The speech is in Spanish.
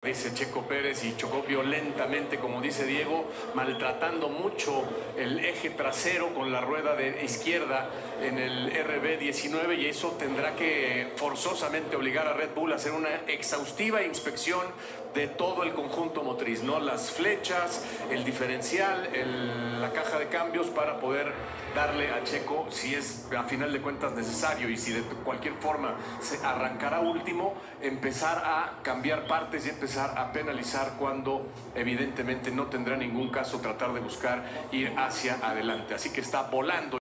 ese Checo Pérez y chocó violentamente, como dice Diego, maltratando mucho el eje trasero con la rueda de izquierda en el RB19, y eso tendrá que forzosamente obligar a Red Bull a hacer una exhaustiva inspección de todo el conjunto motriz, ¿no? Las flechas, el diferencial, la caja de cambios, para poder darle a Checo, si es a final de cuentas necesario y si de cualquier forma se arrancará último, empezar a cambiar partes y empezar a penalizar cuando evidentemente no tendrá ningún caso tratar de buscar ir hacia adelante. Así que está volando